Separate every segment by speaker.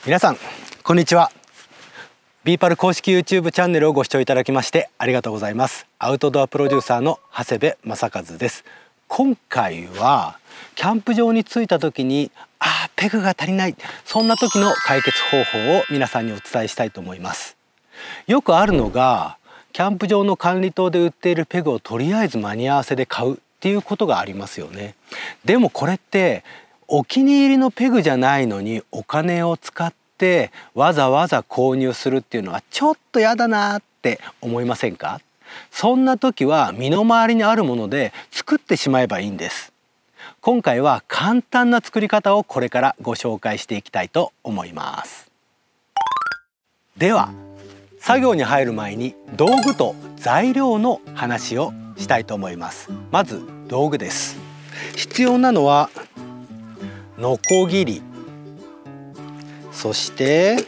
Speaker 1: 皆さんこんにちは。ビーパル公式 YouTube チャンネルをご視聴いただきましてありがとうございます。アウトドアプロデューサーの長谷部正和です。今回はキャンプ場に着いた時にペグが足りない、そんな時の解決方法を皆さんにお伝えしたいと思います。よくあるのがキャンプ場の管理棟で売っているペグをとりあえず間に合わせで買うっていうことがありますよね。でもこれってお気に入りのペグじゃないのにお金を使ってわざわざ購入するっていうのはちょっとやだなって思いませんか？そんな時は身の回りにあるもので作ってしまえばいいんです。今回は簡単な作り方をこれからご紹介していきたいと思います。では作業に入る前に道具と材料の話をしたいと思います。まず道具です。必要なのはノコギリ、そして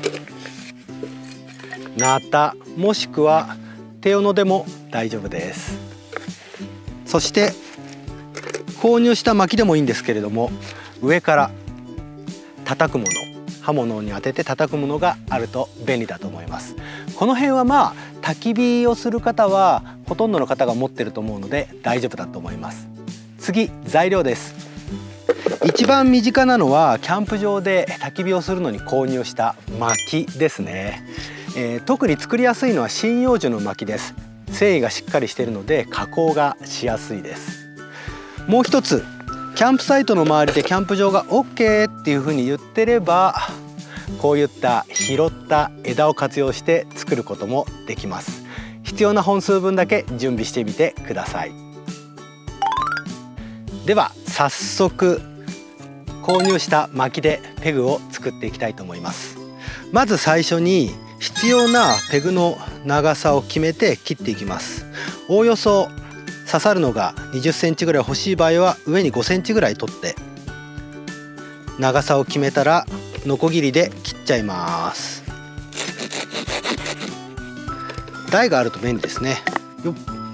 Speaker 1: ナタもしくは手斧でも大丈夫です。そして購入した薪でもいいんですけれども、上から叩くもの、刃物に当てて叩くものがあると便利だと思います。この辺は焚き火をする方はほとんどの方が持ってると思うので大丈夫だと思います。次、材料です。一番身近なのはキャンプ場で焚き火をするのに購入した薪ですね。特に作りやすいのは針葉樹の薪です。繊維がしっかりしているので加工がしやすいです。もう一つ、キャンプサイトの周りでキャンプ場が OK っていうふうに言ってれば、こういった拾った枝を活用して作ることもできます。必要な本数分だけ準備してみてください。では早速購入した薪でペグを作っていきたいと思います。まず最初に必要なペグの長さを決めて切っていきます。おおよそ刺さるのが20センチぐらい欲しい場合は上に5センチぐらい取って長さを決めたらノコギリで切っちゃいます。台があると便利ですね。よっ。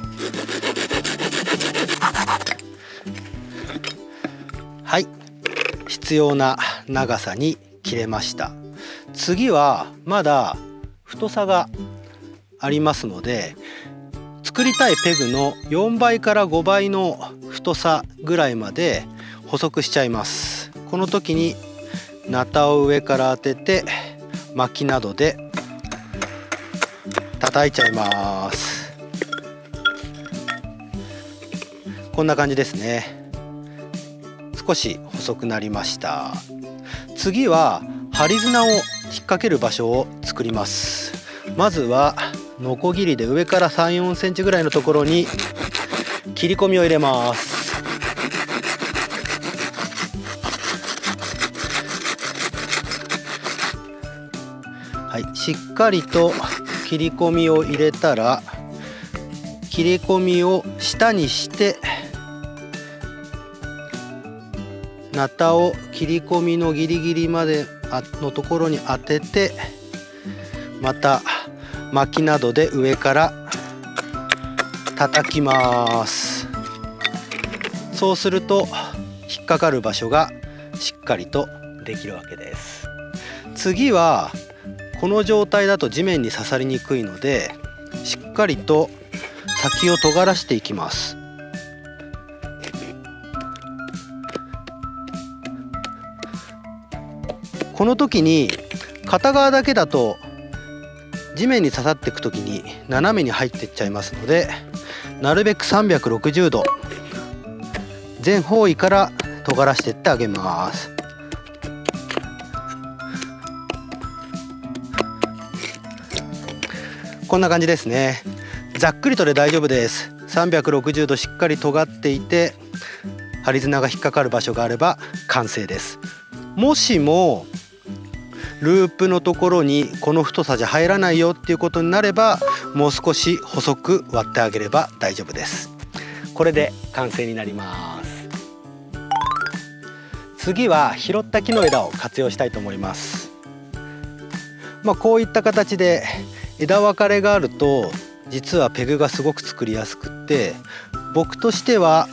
Speaker 1: はい、必要な長さに切れました。次はまだ太さがありますので、作りたいペグの4倍から5倍の太さぐらいまで細くしちゃいます。この時にナタを上から当てて薪などで叩いちゃいます。こんな感じですね。少し細くなりました。次は針綱を引っ掛ける場所を作ります。まずはノコギリで上から3、4センチぐらいのところに切り込みを入れます。はい、しっかりと切り込みを入れたら切り込みを下にしてナタを切り込みのギリギリまでのところに当てて、また薪などで上から叩きます。そうすると引っかかる場所がしっかりとできるわけです。次はこの状態だと地面に刺さりにくいのでしっかりと先を尖らしていきます。この時に片側だけだと地面に刺さっていく時に斜めに入っていっちゃいますので、なるべく360度全方位から尖らしていってあげます。こんな感じですね。ざっくりとで大丈夫です。360度しっかり尖っていて針綱が引っかかる場所があれば完成です。もしもループのところにこの太さじゃ入らないよっていうことになれば、もう少し細く割ってあげれば大丈夫です。これで完成になります。次は拾った木の枝を活用したいと思います。こういった形で枝分かれがあると実はペグがすごく作りやすくって、僕としては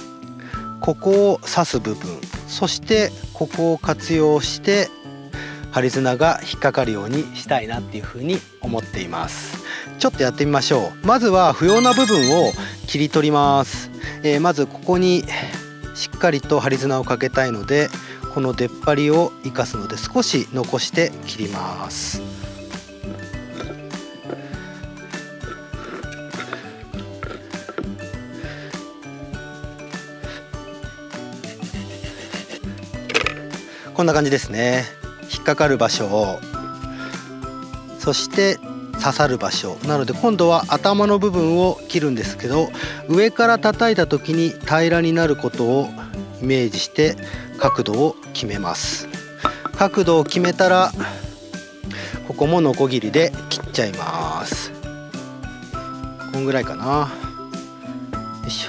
Speaker 1: ここを刺す部分、そしてここを活用して針綱が引っかかるようにしたいなっていうふうに思っています。ちょっとやってみましょう。まずは不要な部分を切り取ります。まずここにしっかりと針綱をかけたいので、この出っ張りを生かすので少し残して切ります。こんな感じですね。引っかかる場所を、そして刺さる場所なので、今度は頭の部分を切るんですけど、上から叩いた時に平らになることをイメージして角度を決めます。角度を決めたらここもノコギリで切っちゃいます。こんぐらいかな。よいしょ。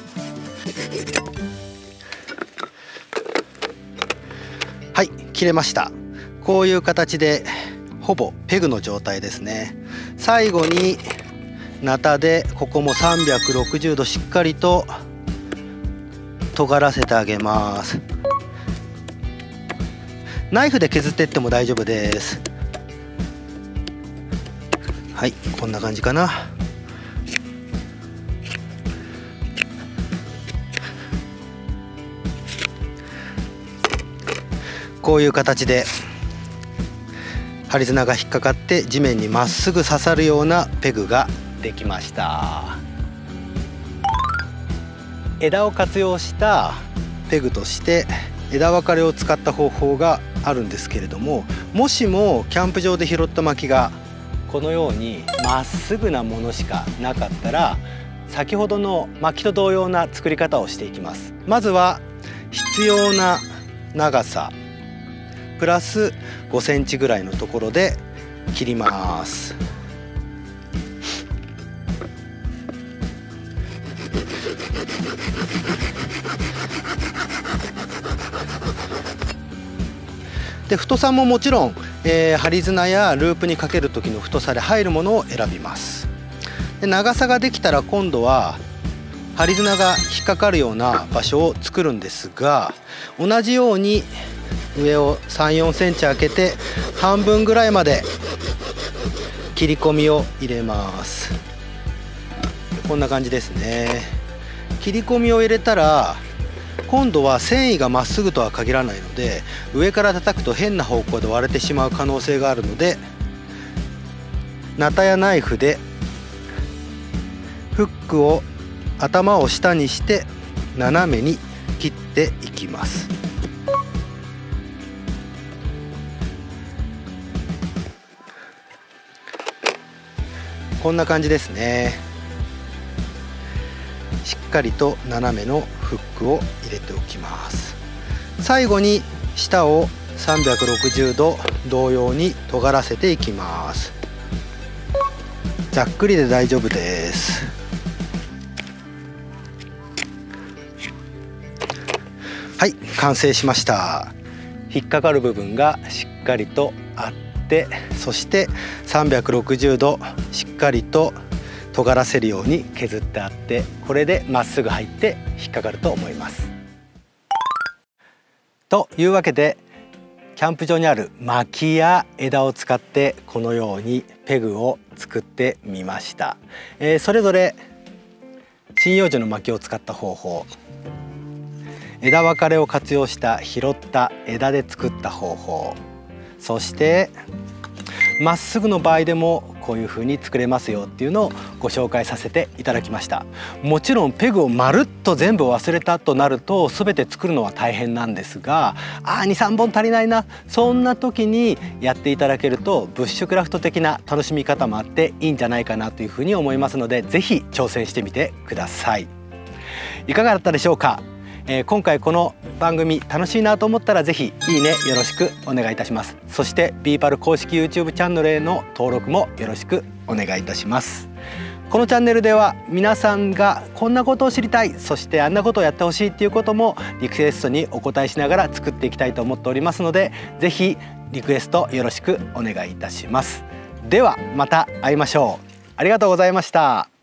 Speaker 1: はい、切れました。こういう形でほぼペグの状態ですね。最後にナタでここも360度しっかりと尖らせてあげます。ナイフで削っていっても大丈夫です。はい、こんな感じかな。こういう形で針綱が引っかかって地面にまっすぐ刺さるようなペグができました。枝を活用したペグとして枝分かれを使った方法があるんですけれども、もしもキャンプ場で拾った薪がこのようにまっすぐなものしかなかったら、先ほどの薪と同様な作り方をしていきます。まずは必要な長さプラス5センチぐらいのところで切ります。で、太さももちろん、針綱やループにかける時の太さで入るものを選びます。で、長さができたら今度は針綱が引っかかるような場所を作るんですが、同じように上を3、4センチ開けて半分ぐらいまで切り込みを入れます。こんな感じですね。切り込みを入れたら今度は繊維がまっすぐとは限らないので、上から叩くと変な方向で割れてしまう可能性があるので、ナタやナイフでフックを頭を下にして斜めに切っていきます。こんな感じですね。しっかりと斜めのフックを入れておきます。最後に下を360度同様に尖らせていきます。ざっくりで大丈夫です。はい、完成しました。引っかかる部分がしっかりとあって、そして360度しっかりと尖らせるように削ってあって、これでまっすぐ入って引っかかると思います。というわけで、キャンプ場にある薪や枝を使ってこのようにペグを作ってみました。それぞれ針葉樹の薪を使った方法、枝分かれを活用した拾った枝で作った方法、そしてまっすぐの場合でもこういう風に作れますよっていうのをご紹介させていただきました。もちろんペグをまるっと全部忘れたとなると全て作るのは大変なんですが、2、3本足りないな、そんな時にやっていただけるとブッシュクラフト的な楽しみ方もあっていいんじゃないかなというふうに思いますので、是非挑戦してみてください。いかがだったでしょうか。今回この番組楽しいなと思ったらぜひいいねよろしくお願いいたします。そしてビーパル公式 YouTube チャンネルへの登録もよろしくお願いいたします。このチャンネルでは皆さんがこんなことを知りたい、そしてあんなことをやってほしいっていうこともリクエストにお答えしながら作っていきたいと思っておりますので、ぜひリクエストよろしくお願いいたします。ではまた会いましょう。ありがとうございました。